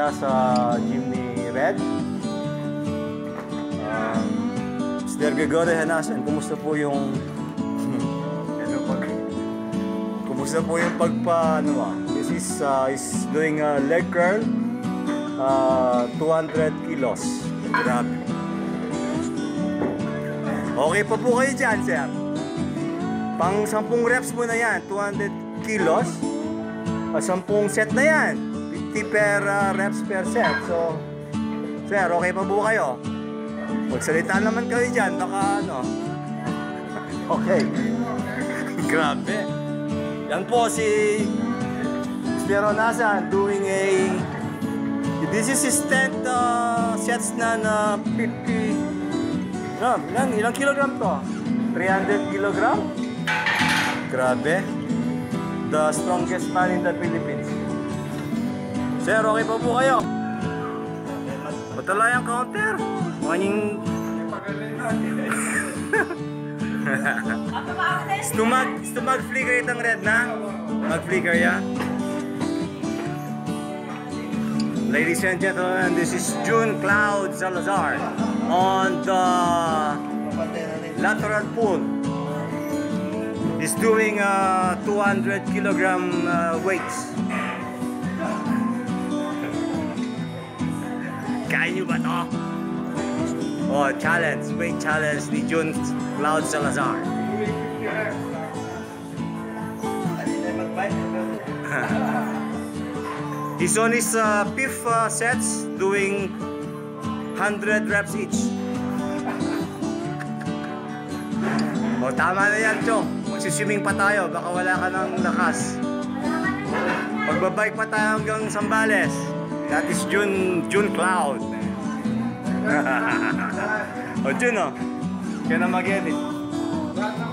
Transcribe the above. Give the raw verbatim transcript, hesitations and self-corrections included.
siya sa gym ni Red. Um, Mister Gregorio Henasan, kumusta po yung ano pag kumusta po yung pagpa ano ah? This is uh, is doing a leg curl, uh, two hundred kilos. Grabe. Okay pa po kayo dyan, sir. Pang sampung reps mo na yan, two hundred kilos. Uh, sampung set na yan, fifty per uh, reps per set. So, sir, okay pa po kayo? Magsalita naman kayo dyan, baka ano. Okay. Grabe. Yan po si Mister Henasan doing a, this is his tenth uh, sets na na fifty, no, ilang, ilang kilogram to? three hundred kilogram? Grabe. The strongest man in the Philippines. Sir, okay pa po kayo? Matala yung counter. Mukhang Stumag, stumag flicker itong Red na? Mag-flicker ya? Ladies and gentlemen, this is June Cloud Salazar on the lateral pull. He's doing uh, two hundred kilogram uh, weights. Kaya nyo ba to? Oh, challenge, weight challenge ni June Cloud Salazar. He's on his uh, fifth uh, sets, doing one hundred reps each. O, tama na yan, Chong. Magsiswimming pa tayo, baka wala ka ng lakas. Magbabike pa tayo hanggang Zambales. That is June, June Cloud. O, June, o. Kaya na mag-edit.